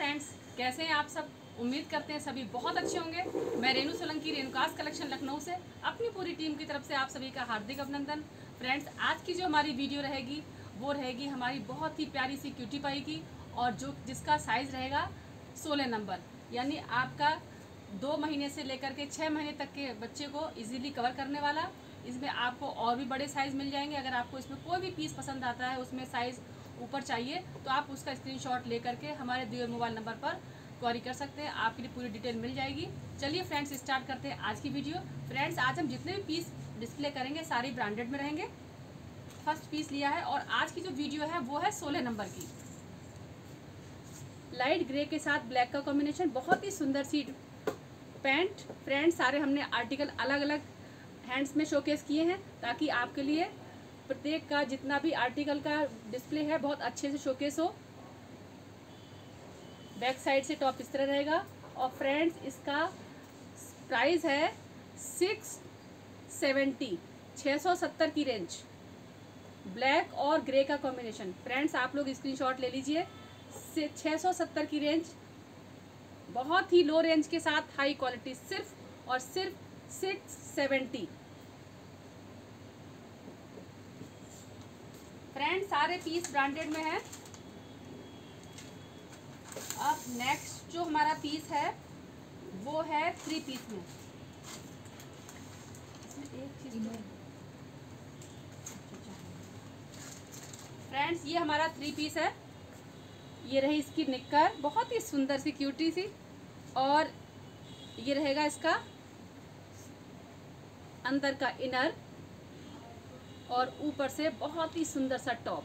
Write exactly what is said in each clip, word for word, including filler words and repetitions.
Friends, कैसे हैं आप सब। उम्मीद करते हैं सभी बहुत अच्छे होंगे। मैं रेणु सोलंकी, रेणुकास कलेक्शन लखनऊ से अपनी पूरी टीम की तरफ से आप सभी का हार्दिक अभिनंदन। फ्रेंड्स, आज की जो हमारी वीडियो रहेगी वो रहेगी हमारी बहुत ही प्यारी सी क्यूटी पाई की, और जो जिसका साइज़ रहेगा सोलह नंबर, यानी आपका दो महीने से लेकर के छः महीने तक के बच्चे को इजीली कवर करने वाला। इसमें आपको और भी बड़े साइज़ मिल जाएंगे। अगर आपको इसमें कोई भी पीस पसंद आता है, उसमें साइज़ ऊपर चाहिए, तो आप उसका स्क्रीनशॉट लेकर के हमारे दिए मोबाइल नंबर पर क्वेरी कर सकते हैं। आपके लिए पूरी डिटेल मिल जाएगी। चलिए फ्रेंड्स, स्टार्ट करते हैं आज की वीडियो। फ्रेंड्स, आज हम जितने भी पीस डिस्प्ले करेंगे सारी ब्रांडेड में रहेंगे। फर्स्ट पीस लिया है और आज की जो वीडियो है वो है सोलह नंबर की। लाइट ग्रे के साथ ब्लैक का कॉम्बिनेशन, बहुत ही सुंदर सी पैंट। फ्रेंड्स, सारे हमने आर्टिकल अलग अलग हैंड्स में शोकेस किए हैं ताकि आपके लिए प्रत्येक का जितना भी आर्टिकल का डिस्प्ले है बहुत अच्छे से शोकेस हो। बैक साइड से टॉप इस तरह रहेगा। और फ्रेंड्स, इसका प्राइस है सिक्स सेवेंटी, छः सौ सत्तर की रेंज। ब्लैक और ग्रे का कॉम्बिनेशन। फ्रेंड्स, आप लोग स्क्रीनशॉट ले लीजिए। छः सौ सत्तर की रेंज, बहुत ही लो रेंज के साथ हाई क्वालिटी, सिर्फ और सिर्फ सिक्स सेवेंटी। फ्रेंड्स, सारे पीस ब्रांडेड में है। अब नेक्स्ट जो हमारा पीस है वो है थ्री पीस में। इसमें एक चीज फ्रेंड्स, ये हमारा थ्री पीस है। ये रही इसकी निक्कर, बहुत ही सुंदर सी क्यूटी सी, और ये रहेगा इसका अंदर का इनर, और ऊपर से बहुत ही सुंदर सा टॉप।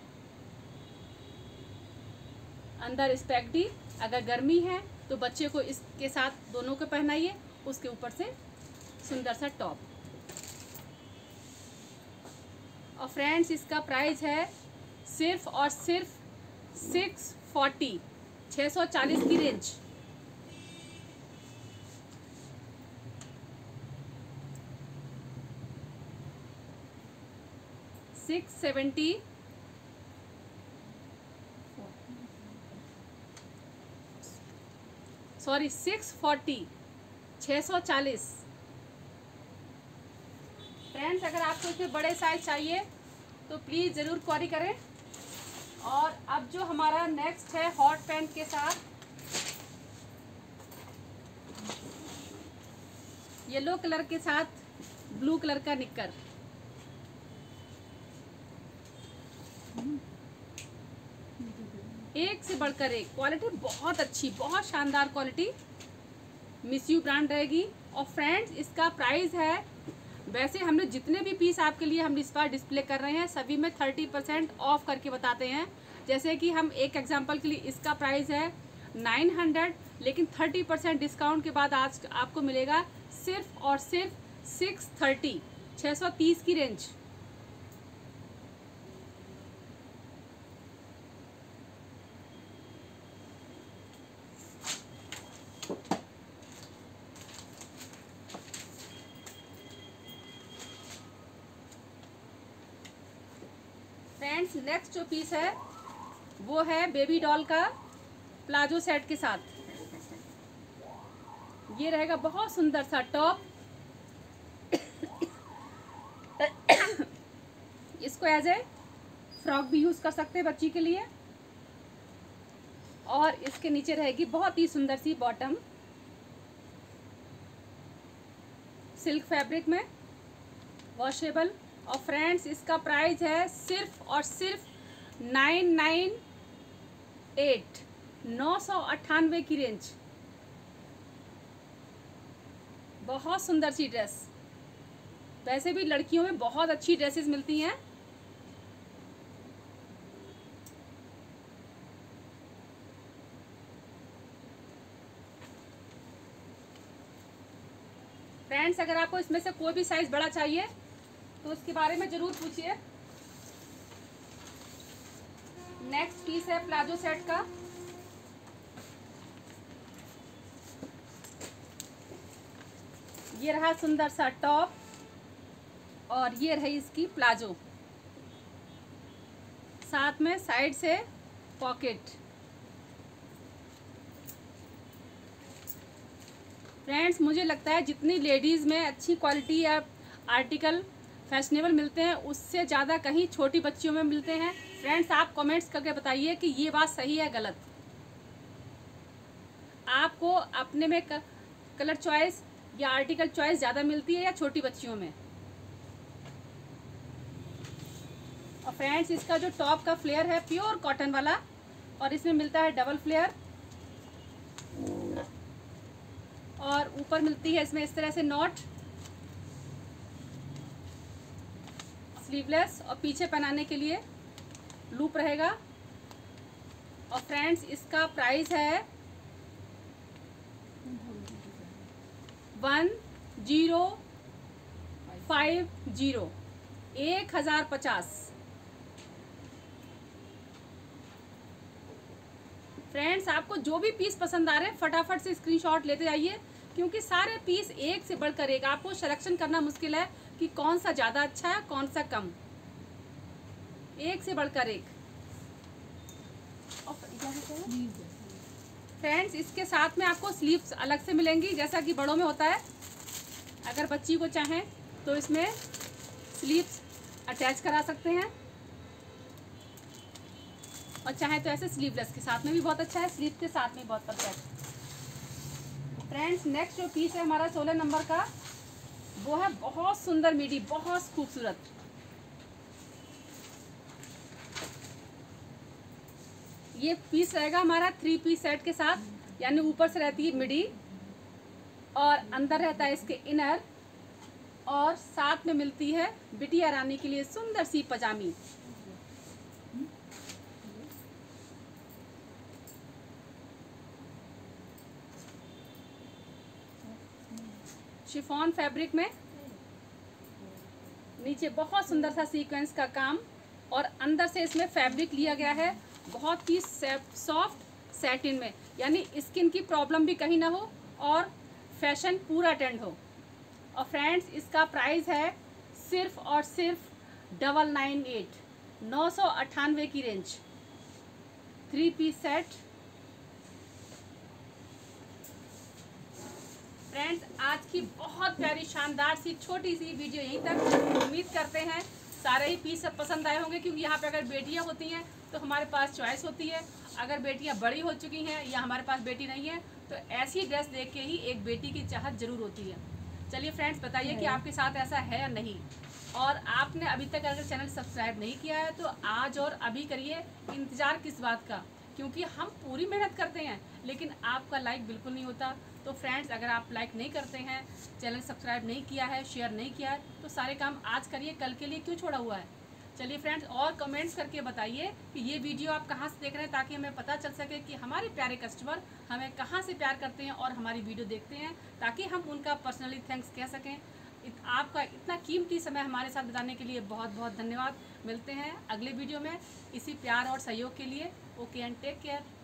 अंदर स्पेक्डी, अगर गर्मी है तो बच्चे को इसके साथ दोनों को पहनाइए, उसके ऊपर से सुंदर सा टॉप। और फ्रेंड्स, इसका प्राइस है सिर्फ और सिर्फ सिक्स फोर्टी, छः सौ चालीस की range. Six seventy, sorry six forty, छः सौ चालीस। फ्रेंड्स, अगर आपको इसमें बड़े साइज चाहिए तो प्लीज़ ज़रूर क्वेरी करें। और अब जो हमारा नेक्स्ट है हॉट पैंट के साथ येलो कलर के साथ ब्लू कलर का निक्कर। एक से बढ़कर एक क्वालिटी, बहुत अच्छी, बहुत शानदार क्वालिटी, मिस यू ब्रांड रहेगी। और फ्रेंड्स, इसका प्राइस है, वैसे हमने जितने भी पीस आपके लिए हम इस बार डिस्प्ले कर रहे हैं सभी में थर्टी परसेंट ऑफ करके बताते हैं। जैसे कि हम एक एग्जांपल के लिए, इसका प्राइस है नाइन हंड्रेड, लेकिन थर्टी परसेंट डिस्काउंट के बाद आज आपको मिलेगा सिर्फ और सिर्फ सिक्स थर्टी, छः सौ तीस की रेंज। फ्रेंड्स, नेक्स्ट जो पीस है वो है बेबी डॉल का प्लाजो सेट के साथ। ये रहेगा बहुत सुंदर सा टॉप। इसको एज ए फ्रॉक भी यूज कर सकते हैं बच्ची के लिए। और इसके नीचे रहेगी बहुत ही सुंदर सी बॉटम, सिल्क फैब्रिक में, वॉशेबल। और फ्रेंड्स, इसका प्राइस है सिर्फ और सिर्फ नाइन नाइन एट, नौ सौ अट्ठानवे की रेंज। बहुत सुंदर सी ड्रेस। वैसे भी लड़कियों में बहुत अच्छी ड्रेसेस मिलती हैं। फ्रेंड्स, अगर आपको इसमें से कोई भी साइज बड़ा चाहिए तो उसके बारे में जरूर पूछिए। नेक्स्ट पीस है प्लाजो सेट का। ये रहा सुंदर सा टॉप, और ये रही इसकी प्लाजो, साथ में साइड से पॉकेट। फ्रेंड्स मुझे लगता है जितनी लेडीज़ में अच्छी क्वालिटी या आर्टिकल फैशनेबल मिलते हैं उससे ज़्यादा कहीं छोटी बच्चियों में मिलते हैं। फ्रेंड्स आप कमेंट्स करके बताइए कि ये बात सही है गलत। आपको अपने में कलर चॉइस या आर्टिकल चॉइस ज़्यादा मिलती है या छोटी बच्चियों में। और फ्रेंड्स इसका जो टॉप का फ्लेयर है प्योर कॉटन वाला और इसमें मिलता है डबल फ्लेयर और ऊपर मिलती है इसमें इस तरह से नॉट स्लीवलेस और पीछे पहनाने के लिए लूप रहेगा। और फ्रेंड्स इसका प्राइस है वन जीरो फाइव जीरो एक हजार पचास। फ्रेंड्स आपको जो भी पीस पसंद आ रहे हैं फटाफट से स्क्रीनशॉट लेते जाइए क्योंकि सारे पीस एक से बढ़कर एक। आपको सिलेक्शन करना मुश्किल है कि कौन सा ज़्यादा अच्छा है कौन सा कम, एक से बढ़कर एक। फ्रेंड्स इसके साथ में आपको स्लीव्स अलग से मिलेंगी जैसा कि बड़ों में होता है। अगर बच्ची को चाहें तो इसमें स्लीव्स अटैच करा सकते हैं और चाहे तो ऐसे स्लीवलेस के साथ में भी बहुत अच्छा है, स्लीव के साथ में बहुत परफेक्ट। फ्रेंड्स नेक्स्ट जो पीस है हमारा सोलह नंबर का वो है बहुत सुंदर मिडी, बहुत खूबसूरत। ये पीस रहेगा हमारा थ्री पीस सेट के साथ, यानी ऊपर से रहती है मिडी और अंदर रहता है इसके इनर और साथ में मिलती है बिटिया रानी के लिए सुंदर सी पजामी। शिफॉन फैब्रिक में नीचे बहुत सुंदर सा सीक्वेंस का काम और अंदर से इसमें फैब्रिक लिया गया है बहुत ही सॉफ्ट सैटिन में, यानी स्किन की प्रॉब्लम भी कहीं ना हो और फैशन पूरा अटेंड हो। और फ्रेंड्स इसका प्राइस है सिर्फ और सिर्फ डबल नाइन एट नौ सौ अट्ठानवे की range. Three piece set. Friends आज की बहुत प्यारी शानदार सी छोटी सी वीडियो यहीं तक। उम्मीद करते हैं सारे ही पीस सब पसंद आए होंगे क्योंकि यहाँ पे अगर बेटियाँ होती हैं तो हमारे पास चॉइस होती है। अगर बेटियाँ बड़ी हो चुकी हैं या हमारे पास बेटी नहीं है तो ऐसी ड्रेस देख के ही एक बेटी की चाहत जरूर होती है। चलिए फ्रेंड्स बताइए कि आपके साथ ऐसा है या नहीं, और आपने अभी तक अगर चैनल सब्सक्राइब नहीं किया है तो आज और अभी करिए। इंतज़ार किस बात का, क्योंकि हम पूरी मेहनत करते हैं लेकिन आपका लाइक बिल्कुल नहीं होता। तो फ्रेंड्स अगर आप लाइक नहीं करते हैं, चैनल सब्सक्राइब नहीं किया है, शेयर नहीं किया है तो सारे काम आज करिए, कल के लिए क्यों छोड़ा हुआ है। चलिए फ्रेंड्स और कमेंट्स करके बताइए कि ये वीडियो आप कहाँ से देख रहे हैं ताकि हमें पता चल सके कि हमारे प्यारे कस्टमर हमें कहाँ से प्यार करते हैं और हमारी वीडियो देखते हैं, ताकि हम उनका पर्सनली थैंक्स कह सकें। आपका इतना कीमती समय हमारे साथ बिताने के लिए बहुत बहुत धन्यवाद। मिलते हैं अगले वीडियो में इसी प्यार और सहयोग के लिए। Okay and take care.